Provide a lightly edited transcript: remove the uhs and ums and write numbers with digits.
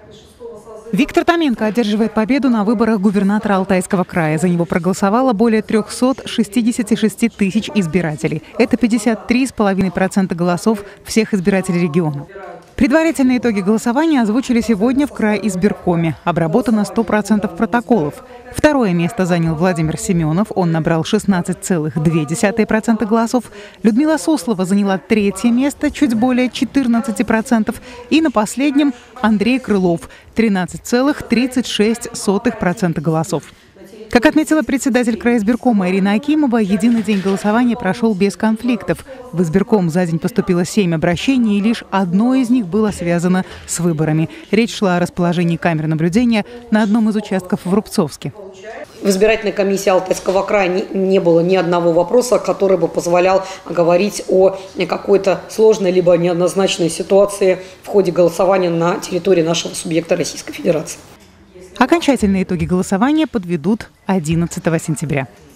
Виктор Томенко одерживает победу на выборах губернатора Алтайского края. За него проголосовало более 366 тысяч избирателей. Это 53,5% голосов всех избирателей региона. Предварительные итоги голосования озвучили сегодня в крайизбиркоме. Обработано 100% протоколов. Второе место занял Владимир Семенов. Он набрал 16,2% голосов. Людмила Суслова заняла третье место, чуть более 14%. И на последнем Андрей Крылов, 13,36% голосов. Как отметила председатель крайизбиркома Ирина Акимова, единый день голосования прошел без конфликтов. В избирком за день поступило 7 обращений, и лишь одно из них было связано с выборами. Речь шла о расположении камер наблюдения на одном из участков в Рубцовске. В избирательной комиссии Алтайского края не было ни одного вопроса, который бы позволял говорить о какой-то сложной либо неоднозначной ситуации в ходе голосования на территории нашего субъекта Российской Федерации. Окончательные итоги голосования подведут 11 сентября.